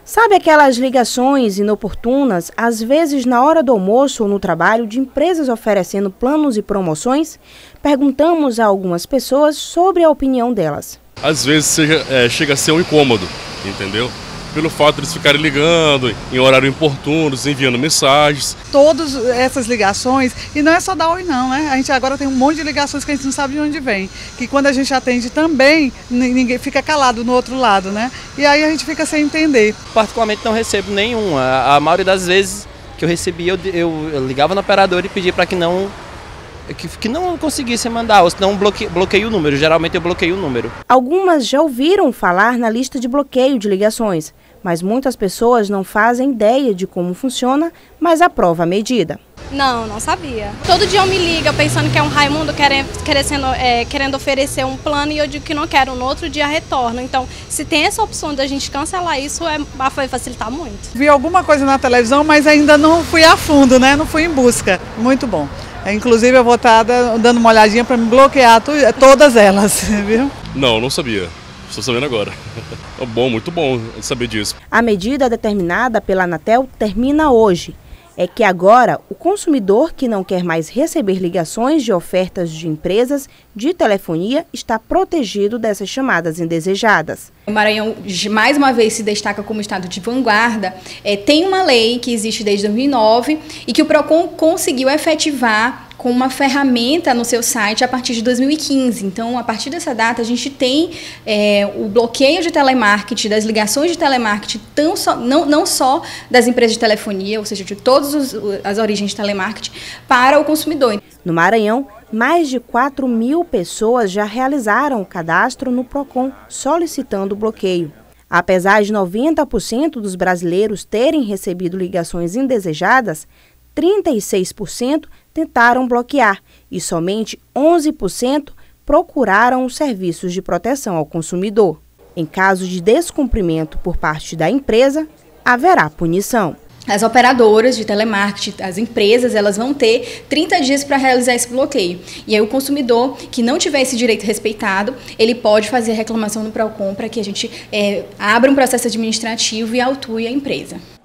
Sabe aquelas ligações inoportunas, às vezes na hora do almoço ou no trabalho, de empresas oferecendo planos e promoções? Perguntamos a algumas pessoas sobre a opinião delas. Às vezes chega a ser um incômodo, entendeu? Pelo fato de eles ficarem ligando em horário importunos, enviando mensagens. Todas essas ligações, e não é só da Oi não, né? A gente agora tem um monte de ligações que a gente não sabe de onde vem. Que quando a gente atende também, ninguém fica calado no outro lado, né? E aí a gente fica sem entender. Particularmente não recebo nenhuma. A maioria das vezes que eu recebia, eu ligava no operador e pedia para que não conseguisse mandar, ou senão bloqueio o número. Geralmente eu bloqueio o número. Algumas já ouviram falar na lista de bloqueio de ligações, mas muitas pessoas não fazem ideia de como funciona, mas aprova a medida. Não sabia. Todo dia eu me liga pensando que é um Raimundo querendo oferecer um plano e eu digo que não quero, no outro dia retorno. Então, se tem essa opção de a gente cancelar isso, vai facilitar muito. Vi alguma coisa na televisão, mas ainda não fui a fundo, né? Não fui em busca. Muito bom. Inclusive eu vou estar dando uma olhadinha para me bloquear todas elas, viu? Não sabia. Estou sabendo agora. Bom, muito bom saber disso. A medida determinada pela Anatel termina hoje. É que agora o consumidor que não quer mais receber ligações de ofertas de empresas de telefonia está protegido dessas chamadas indesejadas. O Maranhão, mais uma vez, se destaca como estado de vanguarda. Tem uma lei que existe desde 2009 e que o PROCON conseguiu efetivar com uma ferramenta no seu site a partir de 2015. Então, a partir dessa data, a gente tem o bloqueio de telemarketing, das ligações de telemarketing, não só das empresas de telefonia, ou seja, de todas as origens de telemarketing, para o consumidor. No Maranhão, mais de 4.000 pessoas já realizaram o cadastro no PROCON, solicitando o bloqueio. Apesar de 90% dos brasileiros terem recebido ligações indesejadas, 36% tentaram bloquear e somente 11% procuraram os serviços de proteção ao consumidor. Em caso de descumprimento por parte da empresa, haverá punição. As operadoras de telemarketing, as empresas, elas vão ter 30 dias para realizar esse bloqueio. E aí o consumidor que não tiver esse direito respeitado, ele pode fazer reclamação no PROCON para que a gente abra um processo administrativo e autue a empresa.